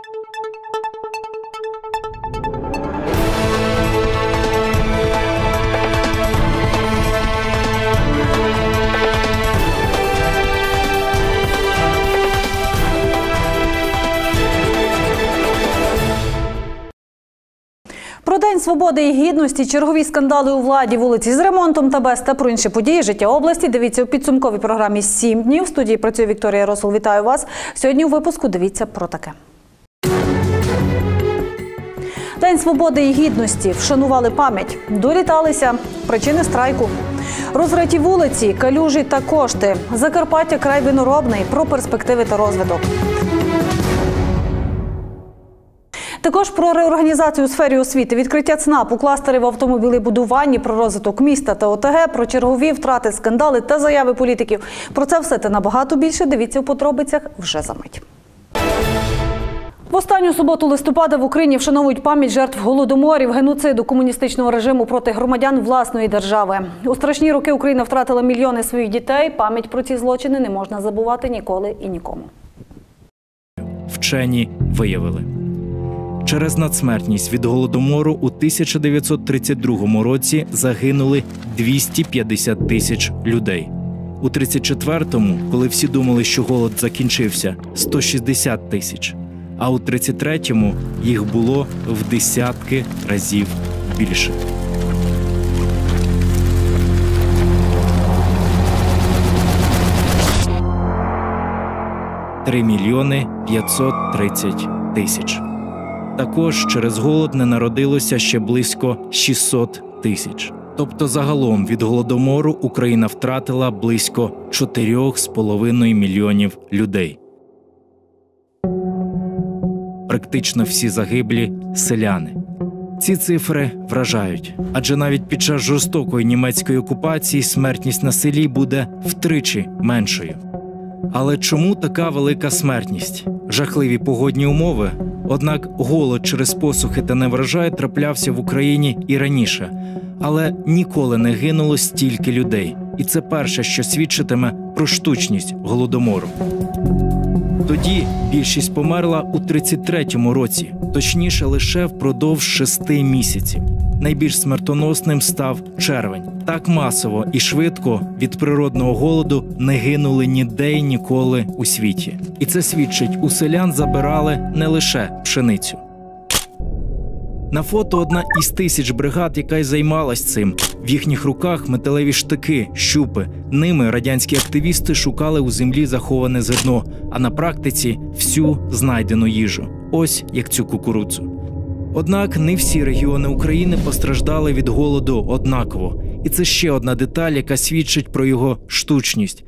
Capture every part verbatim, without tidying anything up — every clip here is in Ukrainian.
Про День свободи і гідності, чергові скандали у владі, вулиці з ремонтом та без та про інші події життя області дивіться у підсумковій програмі «Сім днів». В студії працює Вікторія Росул. Вітаю вас. Сьогодні у випуску дивіться про таке. День свободи і гідності. Вшанували пам'ять. Доліталися. Причини страйку. Розриті вулиці, калюжі та кошти. Закарпаття – край виноробний. Про перспективи та розвиток. Також про реорганізацію у сфері освіти, відкриття ЦНАПу, кластери в автомобілебудуванні, про розвиток міста та ОТГ, про чергові втрати, скандали та заяви політиків. Про це все та набагато більше дивіться у подробицях вже за мить. В останню суботу листопада в Україні вшановують пам'ять жертв голодоморів, геноциду комуністичного режиму проти громадян власної держави. У страшні роки Україна втратила мільйони своїх дітей. Пам'ять про ці злочини не можна забувати ніколи і нікому. Вчені виявили. Через надсмертність від голодомору у тисяча дев'ятсот тридцять другому році загинули двісті п'ятдесят тисяч людей. У тридцять четвертому, коли всі думали, що голод закінчився, сто шістдесят тисяч. А у тридцять третьому їх було в десятки разів більше. три мільйони п'ятсот тридцять тисяч. Також через голод не народилося ще близько шістсот тисяч. Тобто загалом від голодомору Україна втратила близько чотирьох з половиною мільйонів людей. Практично всі загиблі – селяни. Ці цифри вражають, адже навіть під час жорстокої німецької окупації смертність на селі буде втричі меншою. Але чому така велика смертність? Жахливі погодні умови? Однак голод через посухи та неврожай траплявся в Україні і раніше. Але ніколи не гинуло стільки людей. І це перше, що свідчитиме про штучність голодомору. Тоді більшість померла у тридцять третьому році, точніше лише впродовж шести місяців. Найбільш смертоносним став червень. Так масово і швидко від природного голоду не гинули ніде й ніколи у світі. І це свідчить, у селян забирали не лише пшеницю. На фото одна із тисяч бригад, яка й займалась цим. В їхніх руках металеві штики, щупи. Ними радянські активісти шукали у землі заховане зерно, а на практиці – всю знайдену їжу. Ось як цю кукурудзу. Однак не всі регіони України постраждали від голоду однаково. І це ще одна деталь, яка свідчить про його штучність.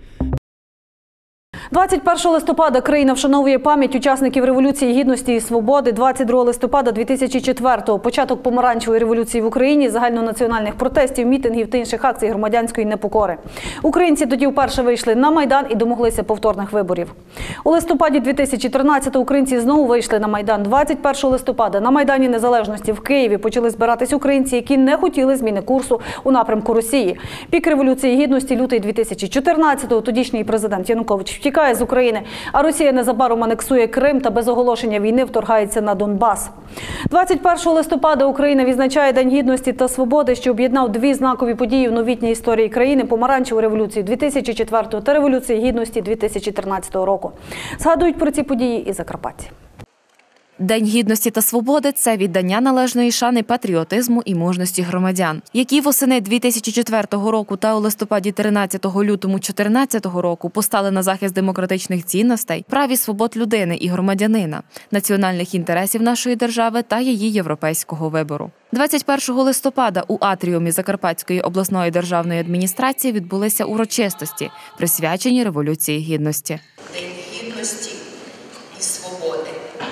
двадцять першого листопада країна вшановує пам'ять учасників Революції Гідності і Свободи. двадцять другого листопада дві тисячі четвертого – початок помаранчевої революції в Україні, загальнонаціональних протестів, мітингів та інших акцій громадянської непокори. Українці тоді вперше вийшли на Майдан і домоглися повторних виборів. У листопаді дві тисячі тринадцятого українці знову вийшли на Майдан. двадцять першого листопада на Майдані Незалежності в Києві почали збиратись українці, які не хотіли зміни курсу у напрямку Росії. Пік Революції Гідності – лютий дві тисячі чотирнадцятого. Тодішній президент Янукович втікає з України, а Росія незабаром анексує Крим та без оголошення війни вторгається на Донбас. двадцять першого листопада Україна відзначає День Гідності та Свободи, що об'єднав дві знакові події в новітній історії країни – помаранчеву революцію дві тисячі четвертого та Революцію Гідності дві тисячі тринадцятого року. Згадують про ці події і закарпатці. День Гідності та Свободи – це віддання належної шани патріотизму і мужності громадян, які восени дві тисячі четвертого року та у листопаді тринадцятого лютому чотирнадцятого року постали на захист демократичних цінностей, прав і свобод людини і громадянина, національних інтересів нашої держави та її європейського вибору. двадцять першого листопада у атріумі Закарпатської обласної державної адміністрації відбулися урочистості, присвячені Революції Гідності. День Гідності і Свободи.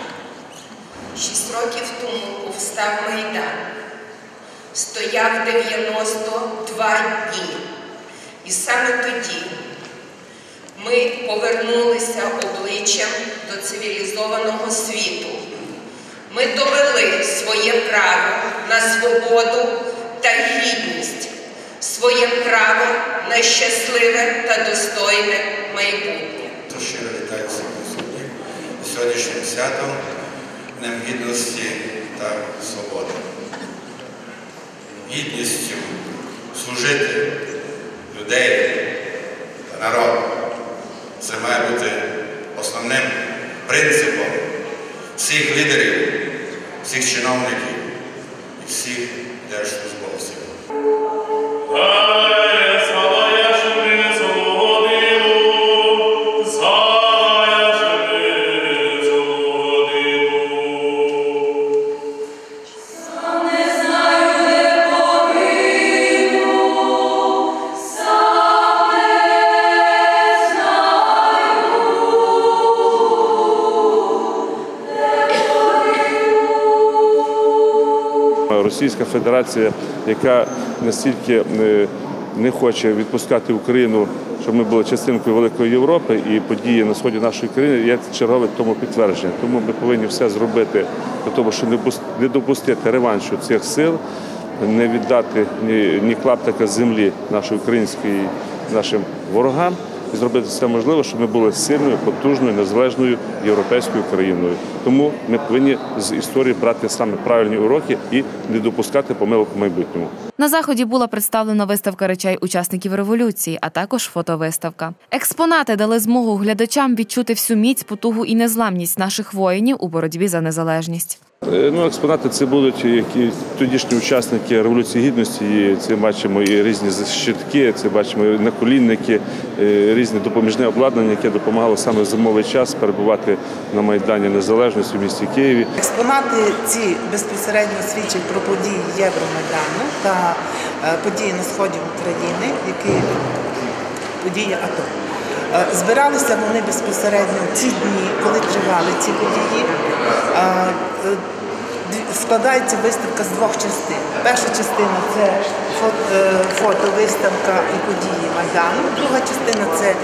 Шість років тому повстав Майдан. Стояв дев'яносто два дні. І саме тоді ми повернулися обличчям до цивілізованого світу. Ми довели своє право на свободу та гідність, своє право на щасливе та достойне майбутнє. Щиро вітаю всіх присутніх з сьогоднішнім святом. Днем Гідності та Свободи. Гідністю служити людей та народу. Це має бути основним принципом всіх лідерів, всіх чиновників і всіх держслужбовців. Російська Федерація, яка настільки не хоче відпускати Україну, щоб ми були частинкою великої Європи, і події на сході нашої країни є чергове тому підтвердження. Тому ми повинні все зробити для того, щоб не допустити реваншу цих сил, не віддати ні, ні клаптика землі нашої української нашим ворогам, і зробити все можливе, щоб ми були сильною, потужною, незалежною європейською країною. Тому ми повинні з історії брати саме правильні уроки і не допускати помилок у майбутньому. На заході була представлена виставка речей учасників революції, а також фотовиставка. Експонати дали змогу глядачам відчути всю міць, потугу і незламність наших воїнів у боротьбі за незалежність. Ну, експонати це будуть які тодішні учасники Революції Гідності. І це бачимо і різні щитки, це бачимо і наколінники, різне допоміжне обладнання, яке допомагало саме в зимовий час перебувати на Майдані Незалежності в місті Києві. Експонати ці безпосередньо свідчать про події Євромайдану та події на сході України, які події АТО. Збиралися вони безпосередньо ці дні, коли тривали ці події. Складається виставка з двох частин. Перша частина – це фотовиставка і події Майдану. Друга частина – це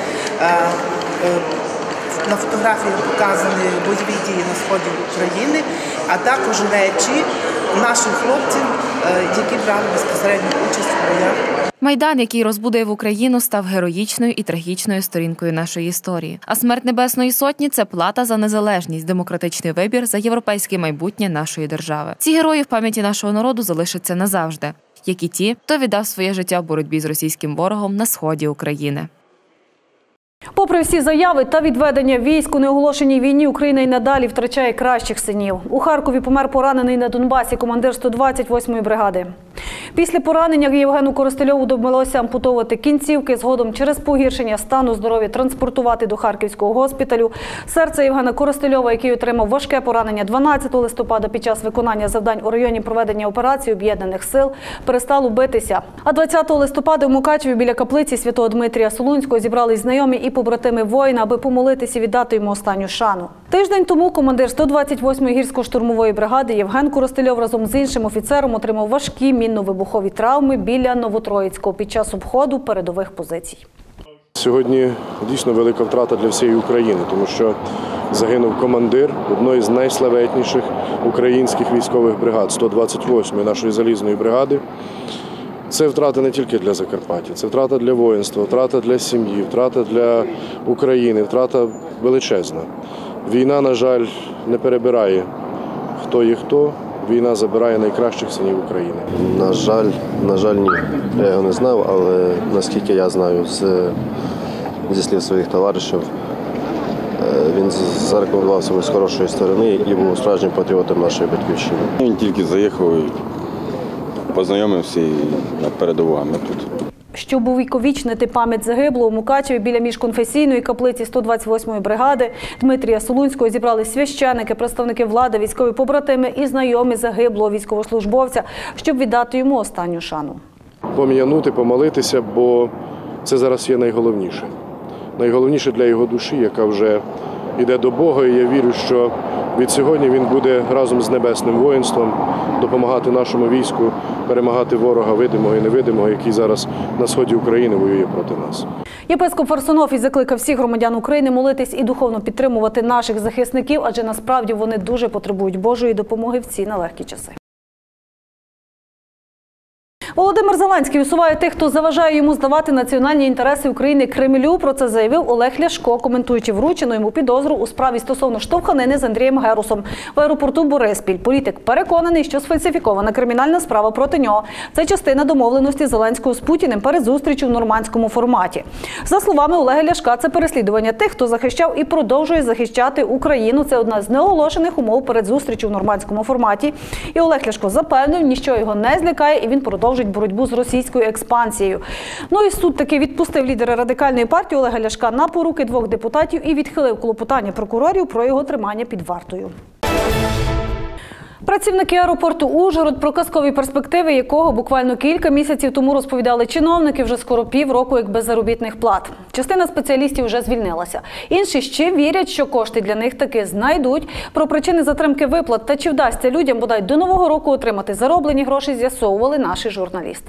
на фотографіях показані бойові дії на сході України, а також речі наших хлопців, які брали безпосередньо участь у боях. Майдан, який розбудив Україну, став героїчною і трагічною сторінкою нашої історії. А смерть Небесної Сотні – це плата за незалежність, демократичний вибір за європейське майбутнє нашої держави. Ці герої в пам'яті нашого народу залишаться назавжди, як і ті, хто віддав своє життя в боротьбі з російським ворогом на сході України. Попри всі заяви та відведення військ у неоголошеній війні, Україна й надалі втрачає кращих синів. У Харкові помер поранений на Донбасі командир сто двадцять восьмої бригади. Після поранення Євгену Коростельову довелося ампутовувати кінцівки, згодом через погіршення стану здоров'я транспортувати до Харківського госпіталю. Серце Євгена Коростельова, який отримав важке поранення дванадцятого листопада під час виконання завдань у районі проведення операції Об'єднаних сил, перестало битися. А двадцятого листопада в Мукачеві біля каплиці святого Дмитрія Солунського зібрались знайомі і побратими воїна, аби помолитися і віддати йому останню шану. Тиждень тому командир сто двадцять восьмої гірсько-штурмової бригади Євген Коростельов разом з іншим офіцером отримав важкі мінно-вибухові травми біля Новотроїцького під час обходу передових позицій. Сьогодні дійсно велика втрата для всієї України, тому що загинув командир одної з найславетніших українських військових бригад – сто двадцять восьмої нашої залізної бригади. Це втрата не тільки для Закарпаття, це втрата для воїнства, втрата для сім'ї, втрата для України, втрата величезна. Війна, на жаль, не перебирає, хто є хто. Війна забирає найкращих синів України. На жаль, на жаль, ні. Я його не знав, але наскільки я знаю з, зі слів своїх товаришів, він зарекомендував себе з хорошої сторони і був справжнім патріотом нашої батьківщини. Він тільки заїхав і познайомився і на передову, а ми тут. Щоб увіковічнити пам'ять загиблого, у Мукачеві біля міжконфесійної каплиці сто двадцять восьмої бригади Дмитрія Солунського зібрали священики, представники влади, військові побратими і знайомі загиблого військовослужбовця, щоб віддати йому останню шану. Пом'янути, помолитися, бо це зараз є найголовніше. Найголовніше для його душі, яка вже йде до Бога, і я вірю, що від сьогодні він буде разом з небесним воїнством допомагати нашому війську перемагати ворога видимого і невидимого, який зараз на сході України воює проти нас. Єпископ Фарсонофій закликав всіх громадян України молитись і духовно підтримувати наших захисників, адже насправді вони дуже потребують Божої допомоги в ці нелегкі часи. Володимир Зеленський усуває тих, хто заважає йому здавати національні інтереси України Кремлю. Про це заявив Олег Ляшко, коментуючи вручену йому підозру у справі стосовно штовханини з Андрієм Герусом в аеропорту Бориспіль. Політик переконаний, що сфальсифікована кримінальна справа проти нього – це частина домовленості Зеленського з Путіним перед зустрічю в нормандському форматі. За словами Олега Ляшка, це переслідування тих, хто захищав і продовжує захищати Україну. Це одна з неоголошених умов перед зустрічю в нормандському форматі. І Олег Ляшко запевнив, ніщо його не злякає, і він продовжить боротьбу з російською експансією. Ну і суд таки відпустив лідера Радикальної партії Олега Ляшка на поруки двох депутатів і відхилив клопотання прокурорів про його тримання під вартою. Працівники аеропорту Ужгород, про казкові перспективи якого буквально кілька місяців тому розповідали чиновники, вже скоро півроку як без заробітних плат. Частина спеціалістів вже звільнилася. Інші ще вірять, що кошти для них таки знайдуть. Про причини затримки виплат та чи вдасться людям бодай до Нового року отримати зароблені гроші, з'ясовували наші журналісти.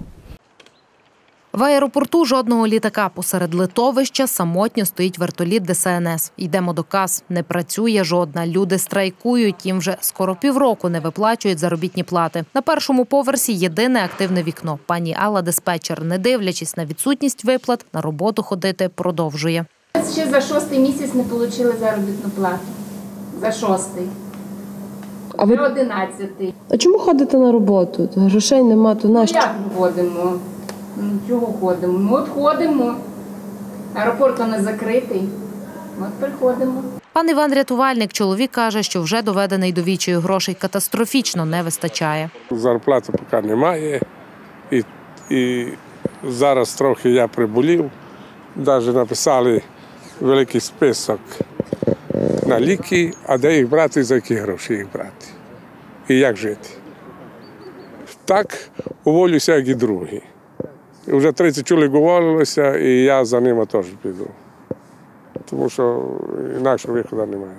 В аеропорту жодного літака. Посеред литовища самотньо стоїть вертоліт Де Се Ен Ес. Йдемо до кас. Не працює жодна. Люди страйкують. Їм вже скоро півроку не виплачують заробітні плати. На першому поверсі єдине активне вікно. Пані Алла, диспетчер, не дивлячись на відсутність виплат, на роботу ходити продовжує. Ще за шостий місяць не отримали заробітну плату. За шостий. А ви одинадцятий. А чому ходите на роботу? Грошей нема, то нащо? Ну, як ходимо? Ну, чого ходимо? Ну, от ходимо. Аеропорт не закритий. От приходимо. Пан Іван рятувальник. Чоловік каже, що вже доведений до відчаю, грошей катастрофічно не вистачає. Зарплати поки немає. І, і зараз трохи я приболів. Навіть написали великий список на ліки, а де їх брати, за які гроші їх брати. І як жити. Так уволюся, як і другі. Вже тридцять чоловік уволилося, і я за ними теж піду. Тому що інакше виходу немає.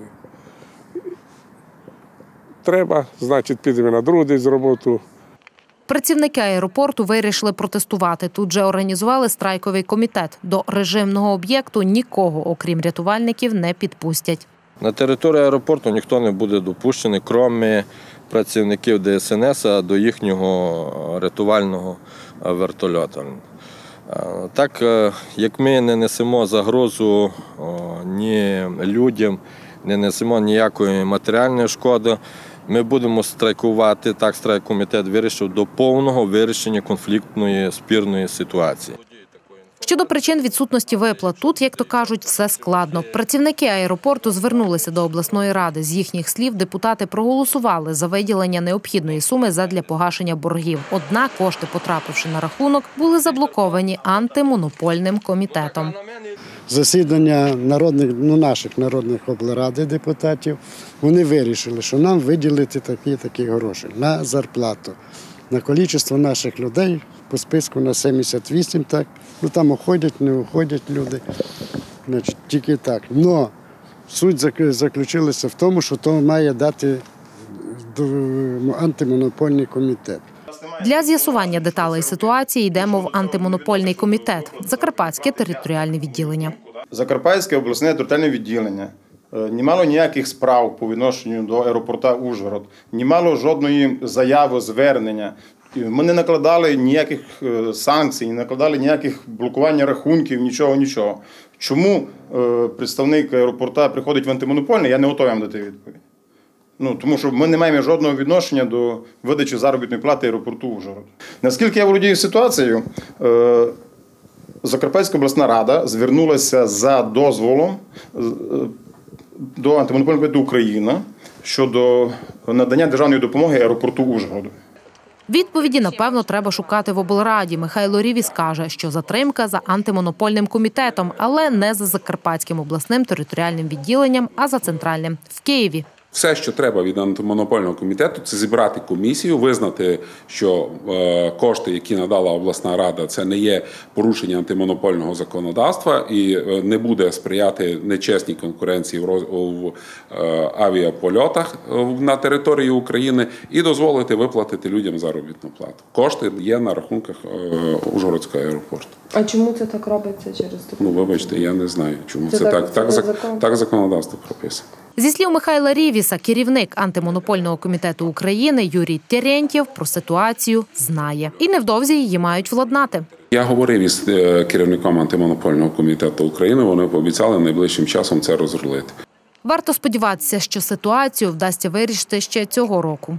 Треба, значить, підемо на другий день з роботу. Працівники аеропорту вирішили протестувати. Тут же організували страйковий комітет. До режимного об'єкту нікого, окрім рятувальників, не підпустять. На території аеропорту ніхто не буде допущений, крім працівників Де Се Ен Ес, до їхнього рятувального вертольоту. Так, як ми не несемо загрозу ні людям, не несемо ніякої матеріальної шкоди, ми будемо страйкувати, так страйкомітет вирішив, до повного вирішення конфліктної спірної ситуації. Щодо причин відсутності виплат, тут, як то кажуть, все складно. Працівники аеропорту звернулися до обласної ради. З їхніх слів, депутати проголосували за виділення необхідної суми задля погашення боргів. Однак кошти, потрапивши на рахунок, були заблоковані антимонопольним комітетом. Засідання народних, ну, наших народних облради депутатів, вони вирішили, що нам виділити такі-такі гроші на зарплату, на кількість наших людей. По списку на сімдесят вісім, так. Ну там уходять, не уходять люди. Значить, тільки так. Но суть заключилася в тому, що то має дати антимонопольний комітет. Для з'ясування деталей ситуації йдемо в антимонопольний комітет. Закарпатське територіальне відділення. Закарпатське обласне територіальне відділення не мало ніяких справ по відношенню до аеропорта Ужгород, не мало жодної заяви, звернення. Ми не накладали ніяких санкцій, не накладали ніяких блокування рахунків, нічого, нічого. Чому представник аеропорта приходить в антимонопольний, я не готовий вам дати відповідь. Ну, тому що ми не маємо жодного відношення до видачі заробітної плати аеропорту Ужгород. Наскільки я володію ситуацією, Закарпатська обласна рада звернулася за дозволом до антимонопольного комітету України щодо надання державної допомоги аеропорту Ужгороду. Відповіді, напевно, треба шукати в облраді. Михайло Рівіс каже, що затримка за антимонопольним комітетом, але не за Закарпатським обласним територіальним відділенням, а за центральним – в Києві. Все, що треба від антимонопольного комітету, це зібрати комісію, визнати, що е, кошти, які надала обласна рада, це не є порушення антимонопольного законодавства і е, не буде сприяти нечесній конкуренції в, роз, в е, авіапольотах е, на території України і дозволити виплатити людям заробітну плату. Кошти є на рахунках е, Ужгородського аеропорту. А чому це так робиться через таку? Ну, вибачте, я не знаю, чому це, це так. Так, так, це так, закон? так законодавство прописано. Зі слів Михайла Рівіса, керівник антимонопольного комітету України Юрій Терентьєв про ситуацію знає. І невдовзі її мають владнати. Я говорив із керівником антимонопольного комітету України, вони пообіцяли найближчим часом це розрулити. Варто сподіватися, що ситуацію вдасться вирішити ще цього року.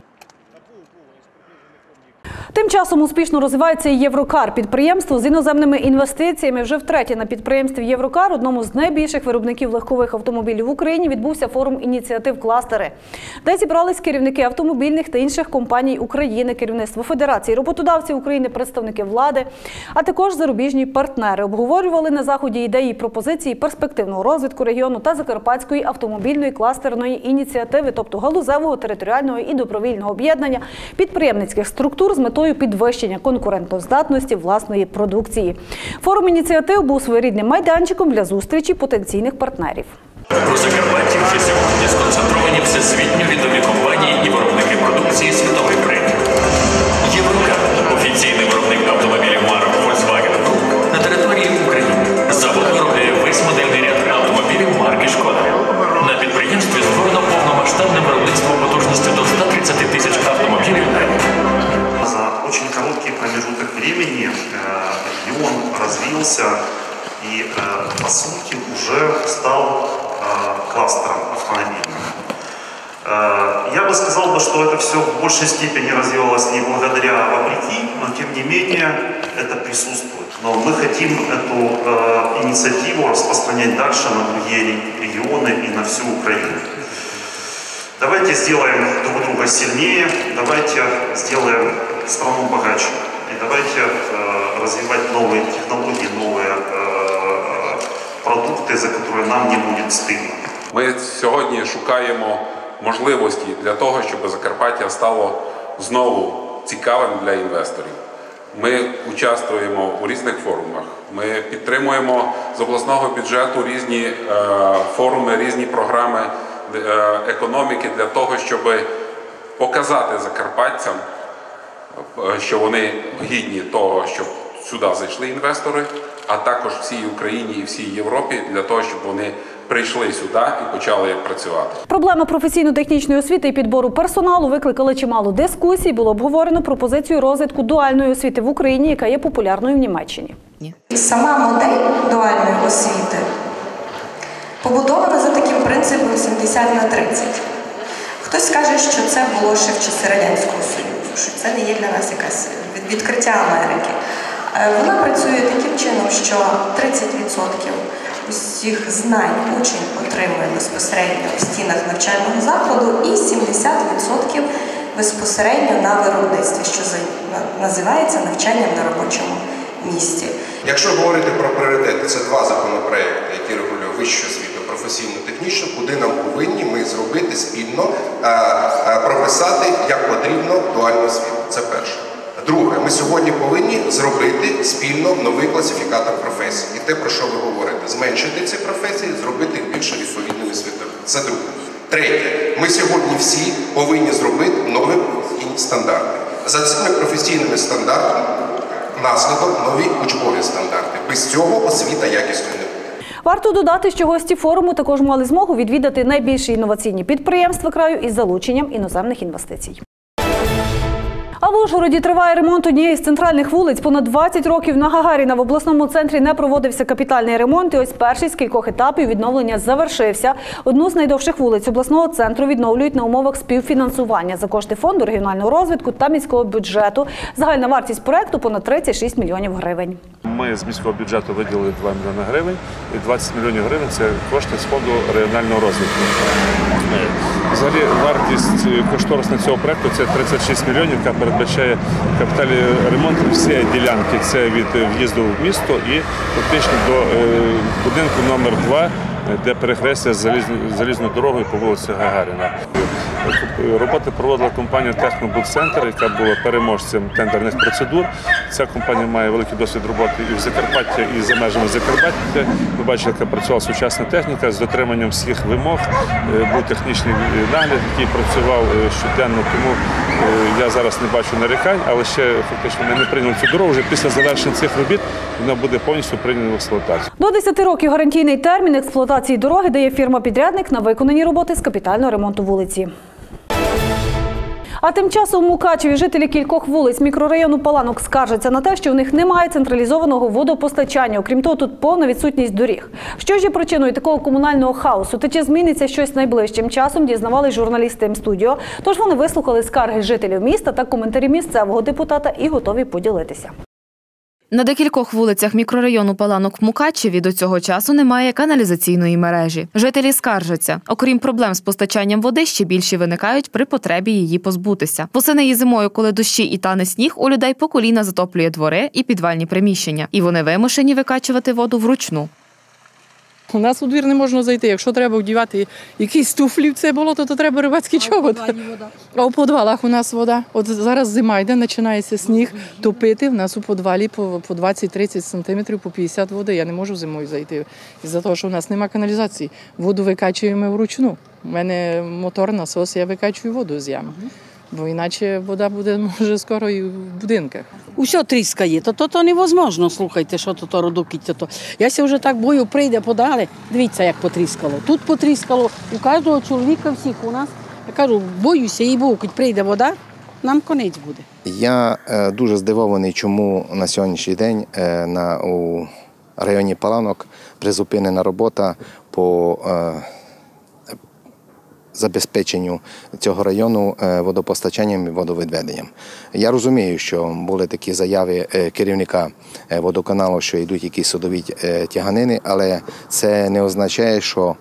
Тим часом успішно розвивається і Єврокар. Підприємство з іноземними інвестиціями. Вже втретє на підприємстві Єврокар, одному з найбільших виробників легкових автомобілів в Україні, відбувся форум ініціатив «Кластери», де зібрались керівники автомобільних та інших компаній України, керівництво Федерації роботодавців України, представники влади, а також зарубіжні партнери. Обговорювали на заході ідеї і пропозиції перспективного розвитку регіону та Закарпатської автомобільної кластерної ініціативи, тобто галузевого, територіального і добровільного об'єднання підприємницьких структур з метою підвищення конкурентоздатності власної продукції. Форум ініціатив був своєрідним майданчиком для зустрічі потенційних партнерів. У Закарпатті вже сьогодні сконцентровані всесвітньо відомі компанії і виробники продукції світових брендів. Єврокар – офіційний виробник автомобілів марок Volkswagen Group на території України. Завод виробляє весь модельний ряд автомобілів марки Шкода. На підприємстві створено повномасштабне виробництво потужністю до ста тридцяти тисяч автомобілів на рік. За очень короткий промежуток времени регион развился и, по сути, уже стал кластером автомобильным. Я бы сказал, что это все в большей степени развивалось не благодаря, а вопреки, но тем не менее это присутствует. Но мы хотим эту инициативу распространять дальше на другие регионы и на всю Украину. Давайте сделаем друг друга сильнее, давайте сделаем страну богаче. И давайте э, развивать новые технологии, новые э, продукты, за которые нам не будет стыдно. Ми сьогодні шукаємо можливості для того, щоб Закарпаття стало знову цікавим для інвесторів. Ми участвуємо у різних форумах, ми підтримуємо з обласного бюджету різні е, форуми, різні програми економіки для того, щоб показати закарпатцям, що вони гідні того, щоб сюди зайшли інвестори, а також всій Україні і всій Європі для того, щоб вони прийшли сюди і почали працювати. Проблема професійно-технічної освіти і підбору персоналу викликали чимало дискусій. Було обговорено пропозицію розвитку дуальної освіти в Україні, яка є популярною в Німеччині. Сама модель дуальної освіти побудована за таким принципом сімдесят на тридцять. Хтось скаже, що це було ще в часи Радянського Союзу, що це не є для нас якесь відкриття Америки. Вона працює таким чином, що тридцять відсотків усіх знань учень отримує безпосередньо в стінах навчального закладу і сімдесят відсотків безпосередньо на виробництві, що називається навчанням на робочому місці. Якщо говорити про пріоритети, це два законопроекти, які регулюють вищу освіту, професійно-технічну, куди нам повинні ми зробити спільно, прописати, як потрібно дуальну освіту. Це перше. Друге, ми сьогодні повинні зробити спільно новий класифікатор професій. І те, про що ви говорите, зменшити ці професії, зробити їх більш відповідними світовими. Це друге. Третє, ми сьогодні всі повинні зробити нові професійні стандарти. За цими професійними стандартами наслідок нові учбові стандарти. Без цього освіта якісною не буде. Варто додати, що гості форуму також мали змогу відвідати найбільші інноваційні підприємства краю із залученням іноземних інвестицій. А в Ужгороді триває ремонт однієї з центральних вулиць. Понад двадцять років на Гагаріна в обласному центрі не проводився капітальний ремонт. І ось перший з кількох етапів відновлення завершився. Одну з найдовших вулиць обласного центру відновлюють на умовах співфінансування за кошти Фонду регіонального розвитку та міського бюджету. Загальна вартість проєкту – понад тридцять шість мільйонів гривень. Ми з міського бюджету виділили два мільйони гривень, і двадцять мільйонів гривень – це кошти з Фонду регіонального розвитку. Взагалі вартість кошторисна цього проєкту – це тридцять шість мільйонів, яка передбачає капітальний ремонт всієї ділянки. Це від в'їзду в місто і фактично до будинку номер два, де перехрестя з залізною дорогою по вулиці Гагаріна. Роботи проводила компанія «Технобудцентр», яка була переможцем тендерних процедур. Ця компанія має великий досвід роботи і в Закарпатті, і за межами Закарпаття. Ми бачили, яка працювала сучасна техніка з дотриманням всіх вимог. Був технічний нагляд, який працював щоденно, тому я зараз не бачу нарікань, але ще фактично ми не прийняли цю дорогу. Вже після завершення цих робіт вона буде повністю прийнята в експлуатацію. До десяти років гарантійний термін експлуатації експлуатації дороги дає фірма-підрядник на виконані роботи з капітального ремонту вулиці. А тим часом у Мукачеві жителі кількох вулиць мікрорайону Паланок скаржаться на те, що у них немає централізованого водопостачання. Окрім того, тут повна відсутність доріг. Що ж є причиною такого комунального хаосу? Та чи зміниться щось найближчим часом, дізнавались журналісти М-студіо. Тож вони вислухали скарги жителів міста та коментарі місцевого депутата і готові поділитися. На декількох вулицях мікрорайону Паланок в Мукачеві до цього часу немає каналізаційної мережі. Жителі скаржаться. Окрім проблем з постачанням води, ще більше виникають при потребі її позбутися. Восени і зимою, коли дощі і тане сніг, у людей по коліна затоплює двори і підвальні приміщення. І вони вимушені викачувати воду вручну. У нас у двір не можна зайти. Якщо треба вдівати якісь туфлі в це болото, то треба рибацький чобот. А у підвалах у нас вода. От зараз зима йде, починається сніг топити. У нас у підвалі по двадцять-тридцять сантиметрів, по п'ятдесят води. Я не можу зимою зайти, із-за того, що у нас немає каналізації. Воду викачуємо вручну. У мене мотор, насос, я викачую воду з ями. Бо іначе вода буде, може, скоро і в будинках. Усе тріскає, то, то, то невозможно, слухайте, що то, то родокіття. То. Я ся вже так бою, прийде, подали, дивіться, як потріскало. Тут потріскало, у кожного чоловіка всіх у нас. Я кажу, боюся, і Бог, коли прийде вода, нам конець буде. Я е, дуже здивований, чому на сьогоднішній день е, на, у районі Паланок призупинена робота по е, забезпеченню цього району водопостачанням і водовідведенням. Я розумію, що були такі заяви керівника водоканалу, що йдуть якісь судові тяганини, але це не означає, що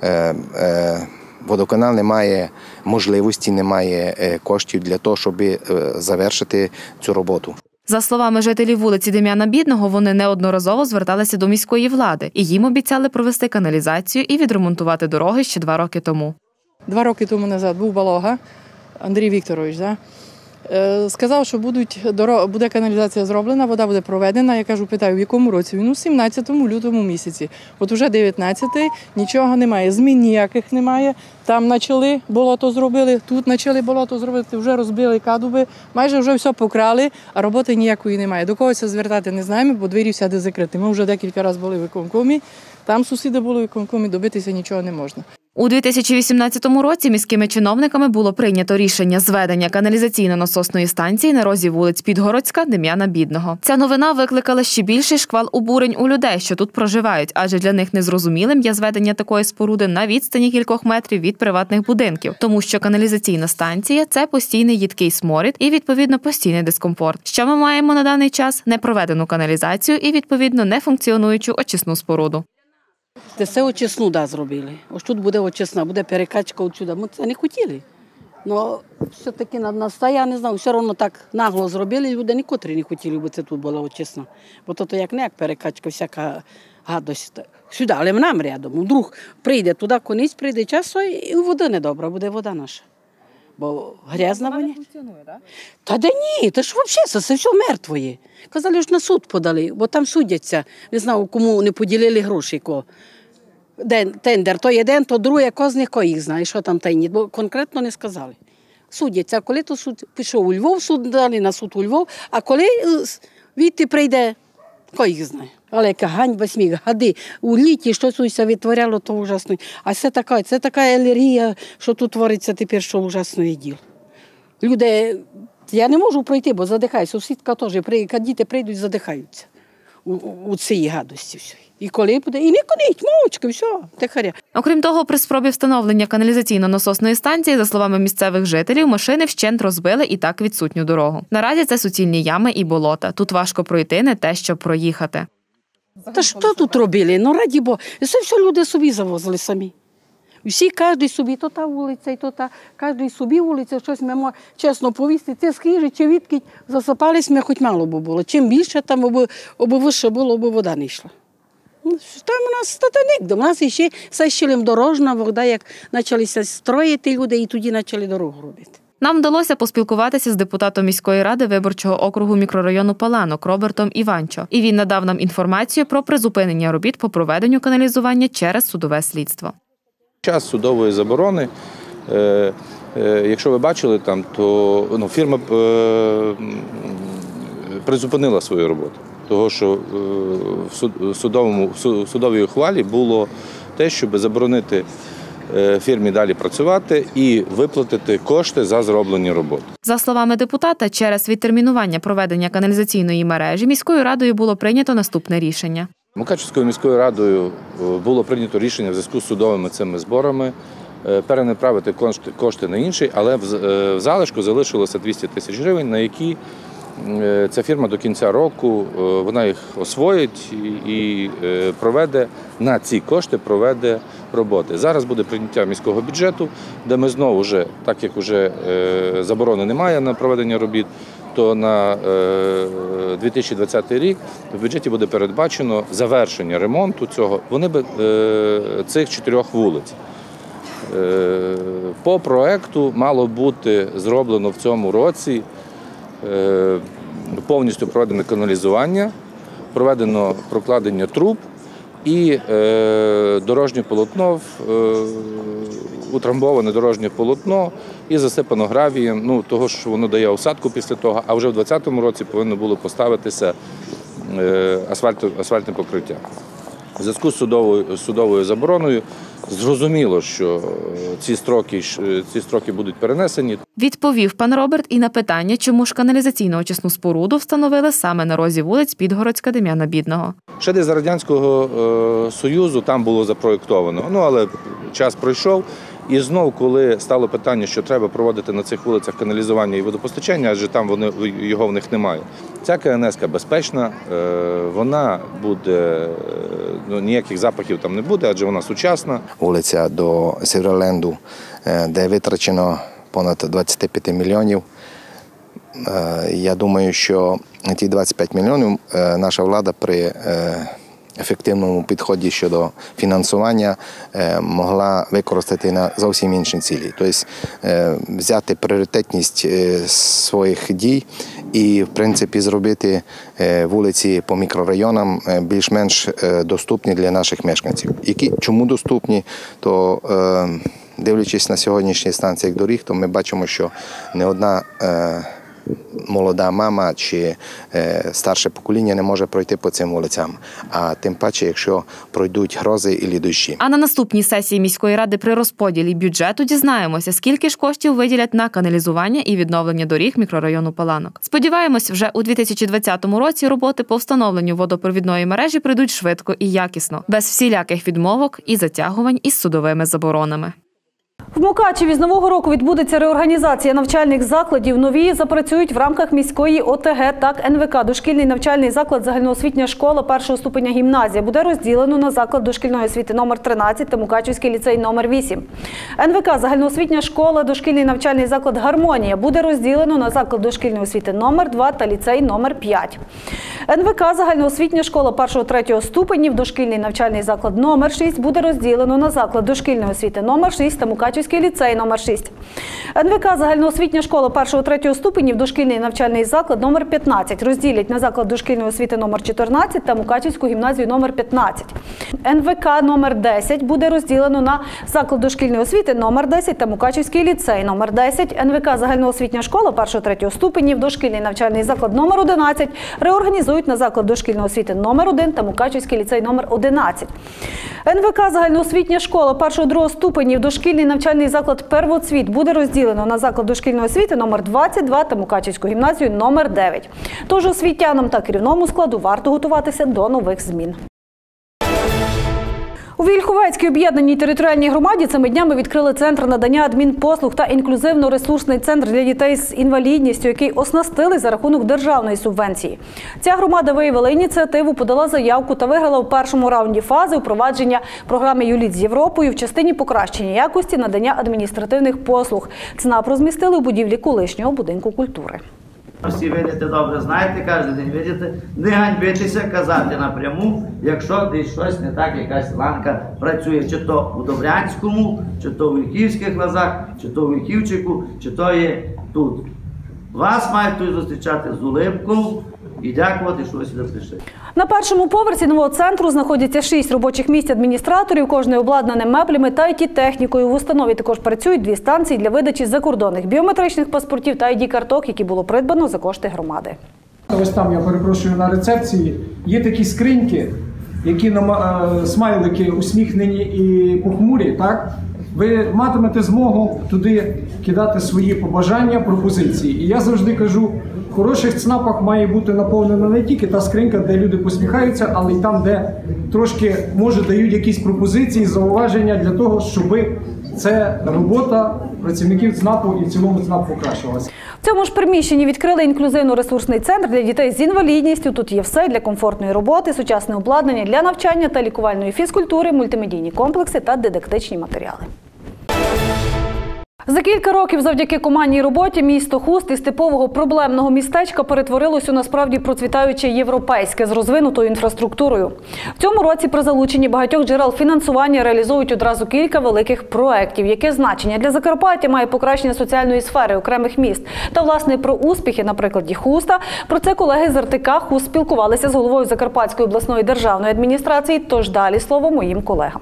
водоканал не має можливості, не має коштів для того, щоб завершити цю роботу. За словами жителів вулиці Дем'яна Бідного, вони неодноразово зверталися до міської влади, і їм обіцяли провести каналізацію і відремонтувати дороги ще два роки тому. Два роки тому назад був Балога, Андрій Вікторович, да? Сказав, що будуть, буде каналізація зроблена, вода буде проведена. Я кажу, питаю, в якому році? Він у сімнадцятому лютому місяці. От уже дев'ятнадцятий, нічого немає, змін ніяких немає. Там почали болото зробили, тут почали болото зробити, вже розбили кадуби, майже вже все покрали, а роботи ніякої немає. До когось звертати не знаємо, бо двері всюди закриті. Ми вже декілька разів були в виконкомі, там сусіди були в виконкомі, добитися нічого не можна. У дві тисячі вісімнадцятому році міськими чиновниками було прийнято рішення зведення каналізаційно-насосної станції на розі вулиць Підгородська, Дем'яна Бідного. Ця новина викликала ще більший шквал обурень у людей, що тут проживають, адже для них незрозумілим є зведення такої споруди на відстані кількох метрів від приватних будинків, тому що каналізаційна станція – це постійний їдкий сморід і, відповідно, постійний дискомфорт. Що ми маємо на даний час? Непроведену каналізацію і, відповідно, нефункціонуючу очисну споруду. Це все очисну, да, зробили. Ось тут буде очисна, буде перекачка отсюди. Ми це не хотіли. Але все-таки на нас, я не знаю, все одно так нагло зробили, люди нікотрі не хотіли, бо це тут була очисна. Бо то як не як перекачка, всяка гадость. Сюди, але нам рядом. Вдруг прийде туди, конець прийде часу, і вода недобра, буде вода наша. Бо грязна вона. Та де ні, та ж взагалі це все мертвоє. Казали, що на суд подали, бо там судяться. Не знаю, кому не поділили гроші. Тендер, то один, то другий, ко з них, ко їх знає, що там тайні, бо конкретно не сказали. Судяться, а коли то суд пішов у Львов, суд дали на суд у Львов, а коли відти прийде, ко їх знає. Але яка ганьба сміх, гади, у літі щось відтворяло, то ужасно. А це така, це така алергія, що тут твориться тепер, що ужасне діло. Люди, я не можу пройти, бо задихаюся. Сусідка теж, коли діти прийдуть, задихаються у, у цій гадості. Все. І коли буде, і не конить, мовчки, все, тихаря. Окрім того, при спробі встановлення каналізаційно-насосної станції, за словами місцевих жителів, машини вщент розбили і так відсутню дорогу. Наразі це суцільні ями і болота. Тут важко пройти, не те, щоб проїхати. Та що тут робили? Ну, раді Бога. Це все люди собі завозили самі. Всі, кожен собі, то та вулиця, і то та, кожен собі вулиця, щось ми можемо чесно повісти. Це схижі чи відкидь, засипались ми, хоч мало би було. Чим більше там, аби, аби вище було, аби вода не йшла. Там у нас та нігде. У нас ще сащилим дорожна вода, як почалися строїти люди, і тоді почали дорогу робити. Нам вдалося поспілкуватися з депутатом міської ради виборчого округу мікрорайону Паланок Робертом Іванчо. І він надав нам інформацію про призупинення робіт по проведенню каналізування через судове слідство. Час судової заборони, е, е, якщо ви бачили там, то ну, фірма е, призупинила свою роботу. Того, що е, в судовому, в судовій ухвалі було те, щоб заборонити фірмі далі працювати і виплатити кошти за зроблені роботи. За словами депутата, через відтермінування проведення каналізаційної мережі міською радою було прийнято наступне рішення. Мукачівською міською радою було прийнято рішення в зв'язку з судовими цими зборами перенаправити кошти на інший, але в залишку залишилося двісті тисяч гривень, на які ця фірма до кінця року, вона їх освоїть і проведе, на ці кошти проведе роботи. Зараз буде прийняття міського бюджету, де ми знову, вже, так як вже заборони немає на проведення робіт, то на дві тисячі двадцятий рік в бюджеті буде передбачено завершення ремонту цього, вони би цих чотирьох вулиць. По проекту мало бути зроблено в цьому році повністю проведено каналізування, проведено прокладення труб і дорожнє полотно, утрамбоване дорожнє полотно і засипано гравієм, ну, того, що воно дає осадку після того, а вже в двадцятому році повинно було поставитися асфальтне покриття. В зв'язку з судовою, судовою забороною зрозуміло, що ці строки, ці строки будуть перенесені. Відповів пан Роберт і на питання, чому ж каналізаційну очисну споруду встановили саме на розі вулиць Підгородська, Дем'яна Бідного. Ще десь за Радянського Союзу там було запроєктовано, ну, але час пройшов. І знов, коли стало питання, що треба проводити на цих вулицях каналізування і водопостачання, адже там вони, його в них немає. Ця КНС-ка безпечна, вона буде, ну, ніяких запахів там не буде, адже вона сучасна. Вулиця до Сєвєрленду, де витрачено понад двадцять п'ять мільйонів. Я думаю, що ті двадцять п'ять мільйонів наша влада при ефективному підході щодо фінансування могла використати на зовсім інші цілі. Тобто взяти пріоритетність своїх дій і, в принципі, зробити вулиці по мікрорайонам більш-менш доступні для наших мешканців. Які, чому доступні? То, дивлячись на сьогоднішній стан цих доріг, то ми бачимо, що не одна молода мама чи е, старше покоління не може пройти по цим вулицям, а тим паче, якщо пройдуть грози і дощі. А на наступній сесії міської ради при розподілі бюджету дізнаємося, скільки ж коштів виділять на каналізування і відновлення доріг мікрорайону Паланок. Сподіваємось, вже у дві тисячі двадцятому році роботи по встановленню водопровідної мережі прийдуть швидко і якісно, без всіляких відмовок і затягувань із судовими заборонами. В Мукачеві з нового року відбудеться реорганізація навчальних закладів. Нові запрацюють в рамках міської ОТГ, так ен ве ка. Дошкільний навчальний заклад загальноосвітня школа першого ступеня гімназія буде розділено на заклад дошкільної освіти номер тринадцять та Мукачівський ліцей номер вісім. ен ве ка загальноосвітня школа, дошкільний навчальний заклад Гармонія буде розділено на заклад дошкільної освіти номер два та ліцей номер п'ять. ен ве ка загальноосвітня школа першого-третього ступенів, дошкільний навчальний заклад номер шість буде розділено на заклад дошкільної освіти номер шість та Мукачівський ліцей номер шість. ен ве ка загальноосвітня школа першого-третього ступенів, дошкільний навчальний заклад номер п'ятнадцять розділять на заклад дошкільної освіти номер чотирнадцять та Мукачівську гімназію номер п'ятнадцять. ен ве ка номер десять буде розділено на заклад дошкільної освіти номер десять та Мукачівський ліцей номер десять. ен ве ка загальноосвітня школа першого-третього ступенів, дошкільний навчальний заклад номер одинадцять реорганізують на заклад дошкільної освіти номер один та Мукачівський ліцей номер одинадцять. ен ве ка загальноосвітня школа першого-другого ступенів, дошкільний навчальний заклад «Первоцвіт» буде розділено на заклад дошкільної освіти номер двадцять два та Мукачівську гімназію номер дев'ять. Тож освітянам та керівному складу варто готуватися до нових змін. У Вільховецькій об'єднаній територіальній громаді цими днями відкрили центр надання адмінпослуг та інклюзивно-ресурсний центр для дітей з інвалідністю, який оснастили за рахунок державної субвенції. Ця громада виявила ініціативу, подала заявку та виграла в першому раунді фази впровадження програми «Юліт з Європою» в частині покращення якості надання адміністративних послуг. ЦНАП розмістили у будівлі колишнього будинку культури. Всі видите, добре знаєте, кожен день видите, не ганьбитися, казати напряму, якщо десь щось не так, якась ланка працює, чи то у Добрянському, чи то у Вільхівських лазах, чи то у Вільхівчику, чи то є тут. Вас мають тут зустрічати з улипкою і дякувати, що ви сюди прийшли. На першому поверсі нового центру знаходяться шість робочих місць адміністраторів, кожне обладнане меблями та ай ті-технікою. В установі також працюють дві станції для видачі закордонних біометричних паспортів та ай ді-карток, які було придбано за кошти громади. Ось там, я перепрошую, на рецепції є такі скриньки, які нам смайлики усміхнені і похмурі, так? Ви матимете змогу туди кидати свої побажання, пропозиції. І я завжди кажу, в хороших ЦНАПах має бути наповнена не тільки та скринька, де люди посміхаються, але й там, де трошки, може, дають якісь пропозиції, зауваження для того, щоб це робота працівників ЦНАПу і в цілому ЦНАП покращувалася. В цьому ж приміщенні відкрили інклюзивно-ресурсний центр для дітей з інвалідністю. Тут є все для комфортної роботи, сучасне обладнання для навчання та лікувальної фізкультури, мультимедійні комплекси та дидактичні матеріали. За кілька років завдяки командній роботі місто Хуст із типового проблемного містечка перетворилось у насправді процвітаюче європейське з розвинутою інфраструктурою. В цьому році при залученні багатьох джерел фінансування реалізують одразу кілька великих проєктів. Яке значення для Закарпаття має покращення соціальної сфери окремих міст? Та, власне, про успіхи на прикладі Хуста. Про це колеги з ар те ка Хуст спілкувалися з головою Закарпатської обласної державної адміністрації. Тож далі слово моїм колегам.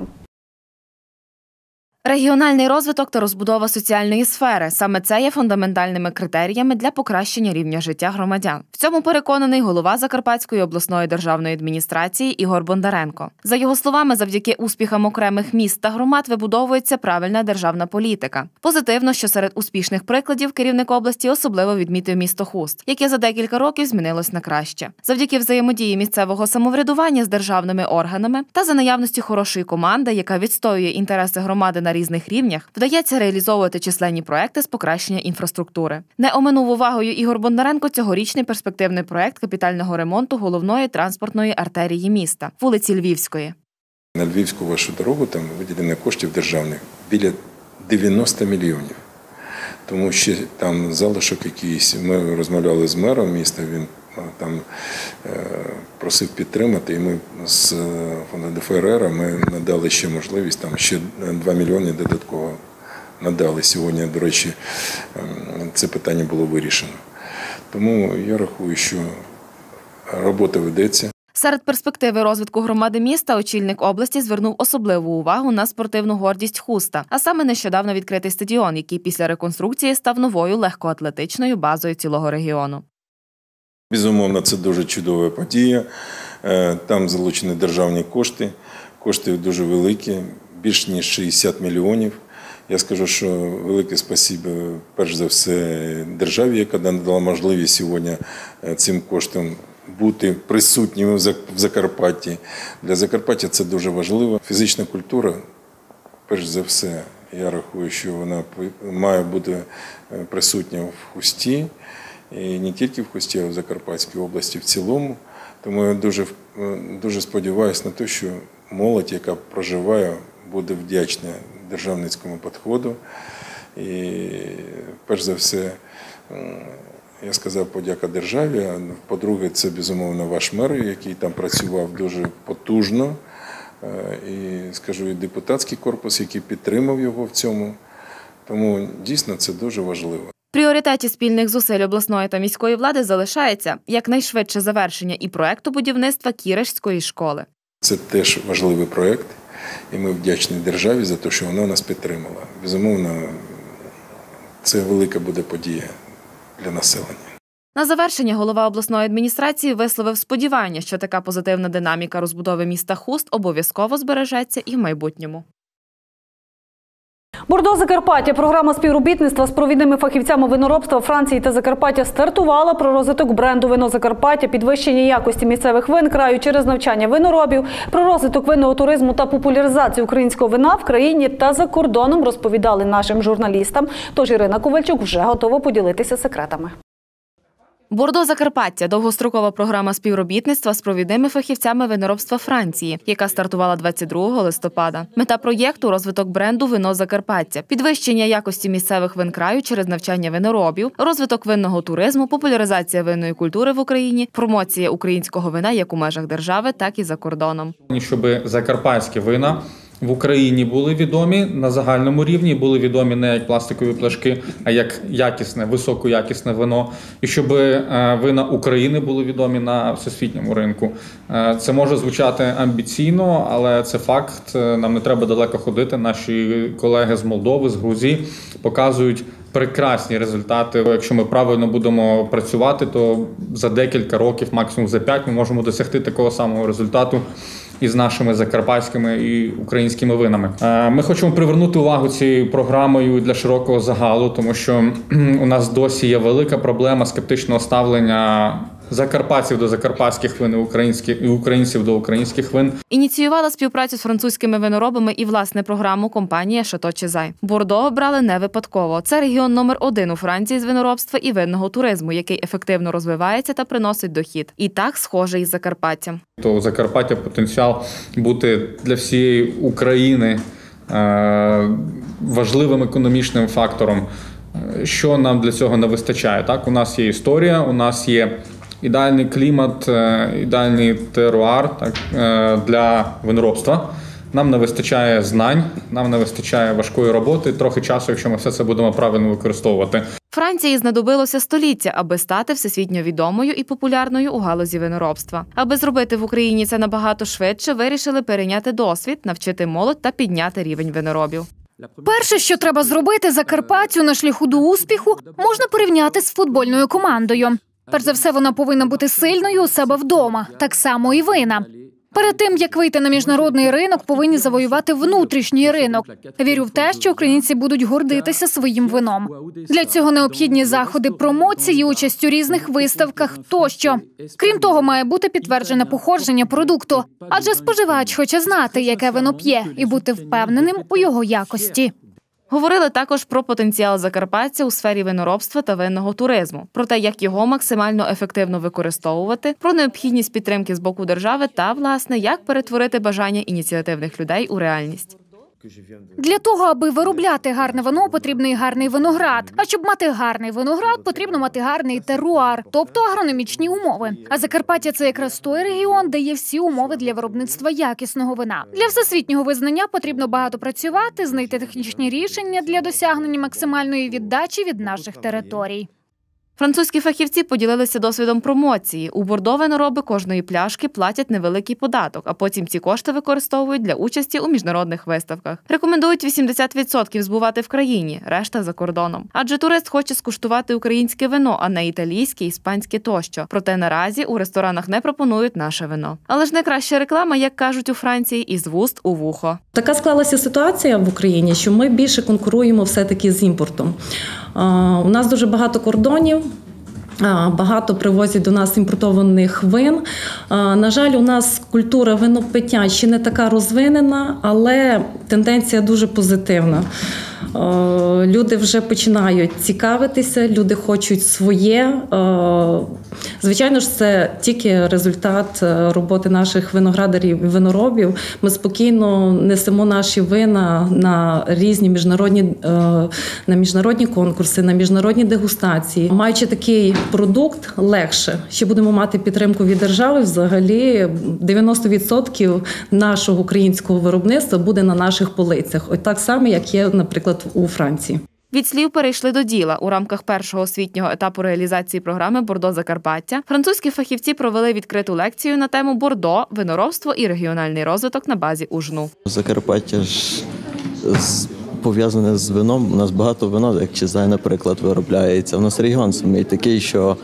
Регіональний розвиток та розбудова соціальної сфери – саме це є фундаментальними критеріями для покращення рівня життя громадян. В цьому переконаний голова Закарпатської обласної державної адміністрації Ігор Бондаренко. За його словами, завдяки успіхам окремих міст та громад вибудовується правильна державна політика. Позитивно, що серед успішних прикладів керівник області особливо відмітив місто Хуст, яке за декілька років змінилось на краще. Завдяки взаємодії місцевого самоврядування з державними органами та за наявності хорошої команди, яка відстоює інтереси громади на різних рівнях, вдається реалізовувати численні проекти з покращення інфраструктури. Не оминув увагою Ігор Бондаренко цьогорічний перспективний проект капітального ремонту головної транспортної артерії міста – вулиці Львівської. На Львівську вашу дорогу там виділено коштів державних біля дев'яносто мільйонів. Тому що там залишок якийсь, ми розмовляли з мером міста, він там просив підтримати, і ми з фонду де еф ер ер ми надали ще можливість, там ще два мільйони додатково надали. Сьогодні, до речі, це питання було вирішено. Тому я рахую, що робота ведеться. Серед перспективи розвитку громади міста очільник області звернув особливу увагу на спортивну гордість Хуста, а саме нещодавно відкритий стадіон, який після реконструкції став новою легкоатлетичною базою цілого регіону. Безумовно, це дуже чудова подія. Там залучені державні кошти, кошти дуже великі, більш ніж шістдесят мільйонів. Я скажу, що велике спасибо, перш за все, державі, яка надала можливість сьогодні цим коштом бути присутніми в Закарпатті. Для Закарпаття це дуже важливо. Фізична культура, перш за все, я рахую, що вона має бути присутня в Хусті. І не тільки в Хусті, а в Закарпатській області в цілому. Тому я дуже, дуже сподіваюся на те, що молодь, яка проживає, буде вдячна державницькому підходу. І перш за все, я сказав, подяка державі, а по-друге, це, безумовно, ваш мер, який там працював дуже потужно. І, скажу, і депутатський корпус, який підтримав його в цьому. Тому, дійсно, це дуже важливо. В пріоритеті спільних зусиль обласної та міської влади залишається якнайшвидше завершення і проекту будівництва Кіришської школи. Це теж важливий проект, і ми вдячні державі за те, що вона нас підтримала. Безумовно, це велика буде подія для населення. На завершення голова обласної адміністрації висловив сподівання, що така позитивна динаміка розбудови міста Хуст обов'язково збережеться і в майбутньому. Бордо Закарпаття. Програма співробітництва з провідними фахівцями виноробства Франції та Закарпаття стартувала. Про розвиток бренду «Вино Закарпаття», підвищення якості місцевих вин краю через навчання виноробів, про розвиток винного туризму та популяризацію українського вина в країні та за кордоном розповідали нашим журналістам. Тож Ірина Ковальчук вже готова поділитися секретами. Бордо Закарпаття – довгострокова програма співробітництва з провідними фахівцями виноробства Франції, яка стартувала двадцять другого листопада. Мета проєкту – розвиток бренду «Вино Закарпаття», підвищення якості місцевих вин краю через навчання виноробів, розвиток винного туризму, популяризація винної культури в Україні, промоція українського вина як у межах держави, так і за кордоном. Щоб закарпатські вина в Україні були відомі на загальному рівні, були відомі не як пластикові пляшки, а як якісне, високоякісне вино. І щоб вина України були відомі на всесвітньому ринку. Це може звучати амбіційно, але це факт. Нам не треба далеко ходити. Наші колеги з Молдови, з Грузії показують прекрасні результати. Якщо ми правильно будемо працювати, то за декілька років, максимум за п'ять, ми можемо досягти такого самого результату із нашими закарпатськими і українськими винами. Ми хочемо привернути увагу цією програмою для широкого загалу, тому що у нас досі є велика проблема скептичного ставлення закарпатців до закарпатських вин і українців до українських вин. Ініціювала співпрацю з французькими виноробами і власне програму компанія «Шато Чезай». Бордо обрали не випадково. Це регіон номер один у Франції з виноробства і винного туризму, який ефективно розвивається та приносить дохід. І так схоже із Закарпаттям. То у Закарпаття потенціал бути для всієї України важливим економічним фактором. Що нам для цього не вистачає? Так, у нас є історія, у нас є ідеальний клімат, ідеальний теруар так, для виноробства. Нам не вистачає знань, нам не вистачає важкої роботи, трохи часу, якщо ми все це будемо правильно використовувати. Франції знадобилося століття, аби стати всесвітньо відомою і популярною у галузі виноробства. Аби зробити в Україні це набагато швидше, вирішили перейняти досвід, навчити молодь та підняти рівень виноробів. Перше, що треба зробити Закарпаттю на шляху до успіху, можна порівняти з футбольною командою. Перш за все, вона повинна бути сильною у себе вдома, так само і вина. Перед тим, як вийти на міжнародний ринок, повинні завоювати внутрішній ринок. Вірю в те, що українці будуть гордитися своїм вином. Для цього необхідні заходи промоції, участь у різних виставках тощо. Крім того, має бути підтверджене походження продукту, адже споживач хоче знати, яке вино п'є, і бути впевненим у його якості. Говорили також про потенціал Закарпаття у сфері виноробства та винного туризму, про те, як його максимально ефективно використовувати, про необхідність підтримки з боку держави та, власне, як перетворити бажання ініціативних людей у реальність. Для того, аби виробляти гарне вино, потрібний гарний виноград. А щоб мати гарний виноград, потрібно мати гарний теруар, тобто агрономічні умови. А Закарпаття – це якраз той регіон, де є всі умови для виробництва якісного вина. Для всесвітнього визнання потрібно багато працювати, знайти технічні рішення для досягнення максимальної віддачі від наших територій. Французькі фахівці поділилися досвідом промоції. У Бордо винороби кожної пляшки платять невеликий податок, а потім ці кошти використовують для участі у міжнародних виставках. Рекомендують вісімдесят відсотків збувати в країні, решта за кордоном. Адже турист хоче скуштувати українське вино, а не італійське, іспанське тощо. Проте наразі у ресторанах не пропонують наше вино. Але ж найкраща реклама, як кажуть у Франції, із вуст у вухо. Така склалася ситуація в Україні, що ми більше конкуруємо все-таки з імпортом. У нас дуже багато кордонів, багато привозять до нас імпортованих вин. На жаль, у нас культура винопиття ще не така розвинена, але тенденція дуже позитивна. Люди вже починають цікавитися, люди хочуть своє. Звичайно ж, це тільки результат роботи наших виноградарів і виноробів. Ми спокійно несемо наші вина на різні міжнародні, на міжнародні конкурси, на міжнародні дегустації. Маючи такий продукт, легше. Ще будемо мати підтримку від держави. Взагалі дев'яносто відсотків нашого українського виробництва буде на наших полицях. Ось так само, як є, наприклад, у Франції. Від слів перейшли до діла. У рамках першого освітнього етапу реалізації програми «Бордо Закарпаття» французькі фахівці провели відкриту лекцію на тему «Бордо, виноробство і регіональний розвиток на базі УЖНУ». Закарпаття ж пов'язане з вином. У нас багато вина, як Чезай, наприклад, виробляється. У нас регіон самий такий, що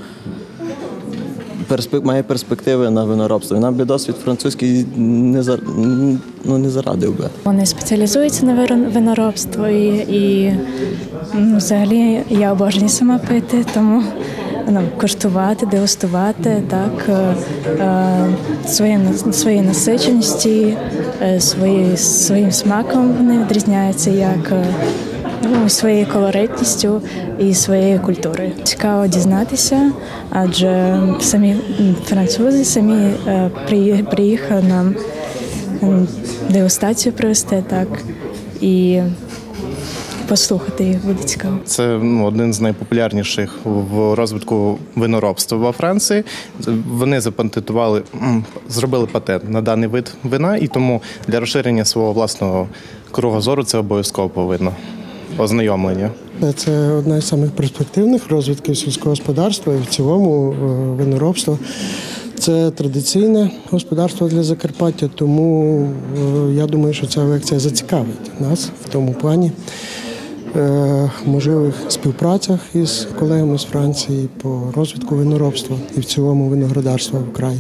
має перспективи на виноробство. І нам би досвід французький не, за, ну, не зарадив би. Вони спеціалізуються на виноробство і, і взагалі я обожнюю сама пити, тому ну, коштувати, дегустувати, так, е, своєю, своєю насиченості, е, свої, своїм смаком вони відрізняються як ну, своєю колоритністю і своєю культурою. Цікаво дізнатися, адже самі французи самі приїхали нам дегустацію провести, так, і послухати їх буде цікаво. Це ну, один з найпопулярніших в розвитку виноробства во Франції. Вони запатентували, зробили патент на даний вид вина, і тому для розширення свого власного кругозору це обов'язково повинно. Ознайомлення. Це одна з найбільш перспективних розвитків сільського господарства і в цілому виноробства. Це традиційне господарство для Закарпаття, тому я думаю, що ця лекція зацікавить нас в тому плані можливих співпрацях із колегами з Франції по розвитку виноробства і в цілому виноградарства в краї.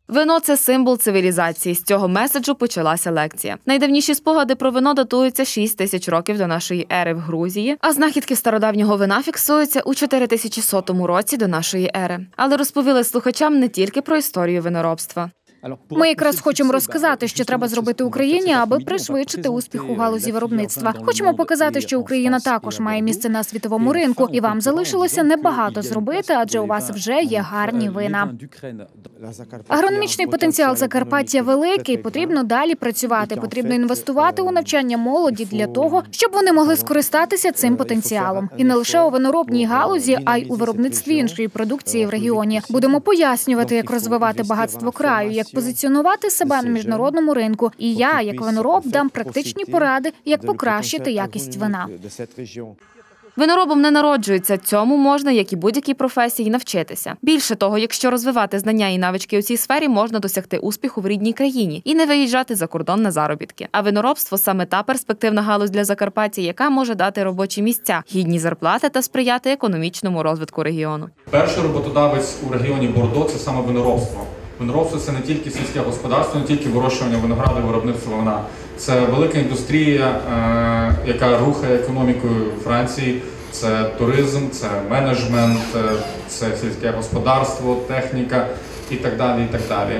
Вино – це символ цивілізації. З цього меседжу почалася лекція. Найдавніші спогади про вино датуються шість тисяч років до нашої ери в Грузії, а знахідки стародавнього вина фіксуються у чотири тисячі сотому році до нашої ери. Але розповіли слухачам не тільки про історію виноробства. Ми якраз хочемо розказати, що треба зробити Україні, аби пришвидшити успіх у галузі виробництва. Хочемо показати, що Україна також має місце на світовому ринку, і вам залишилося небагато зробити, адже у вас вже є гарні вина. Агрономічний потенціал Закарпаття великий, потрібно далі працювати, потрібно інвестувати у навчання молоді для того, щоб вони могли скористатися цим потенціалом. І не лише у виноробній галузі, а й у виробництві іншої продукції в регіоні. Будемо пояснювати, як розвивати багатство краю, як позиціонувати себе на міжнародному ринку. І я, як винороб, дам практичні поради, як покращити якість вина. Виноробом не народжуються. Цьому можна, як і будь-якій професії, навчитися. Більше того, якщо розвивати знання і навички у цій сфері, можна досягти успіху в рідній країні і не виїжджати за кордон на заробітки. А виноробство – саме та перспективна галузь для Закарпаття, яка може дати робочі місця, гідні зарплати та сприяти економічному розвитку регіону. Перший роботодавець у регіоні Бордо – це саме виноробство. Виноробство – це не тільки сільське господарство, не тільки вирощування винограду і виробництво вина. Це велика індустрія, яка рухає економікою Франції. Це туризм, це менеджмент, це сільське господарство, техніка і так далі, і так далі.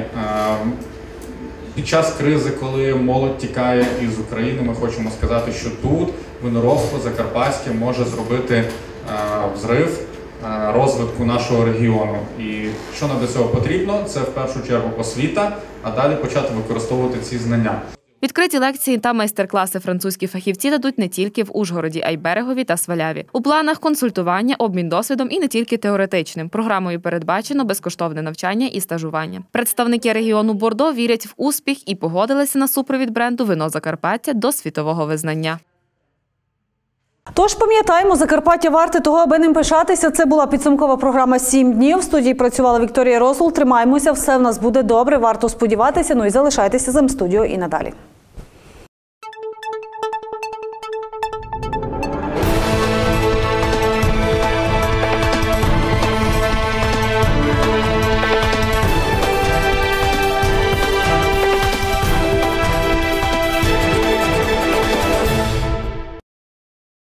Під час кризи, коли молодь тікає із України, ми хочемо сказати, що тут виноробство закарпатське може зробити взрив розвитку нашого регіону. І що нам для цього потрібно? Це в першу чергу освіта, а далі почати використовувати ці знання. Відкриті лекції та майстер-класи французькі фахівці дадуть не тільки в Ужгороді, а й Берегові та Сваляві. У планах консультування, обмін досвідом і не тільки теоретичним. Програмою передбачено безкоштовне навчання і стажування. Представники регіону Бордо вірять в успіх і погодилися на супровід бренду «Вино Закарпаття» до світового визнання. Тож пам'ятаємо, Закарпаття варте того, аби ним пишатися. Це була підсумкова програма «Сім днів». В студії працювала Вікторія Росул. Тримаємося, все в нас буде добре, варто сподіватися. Ну і залишайтеся з М-студіо і надалі.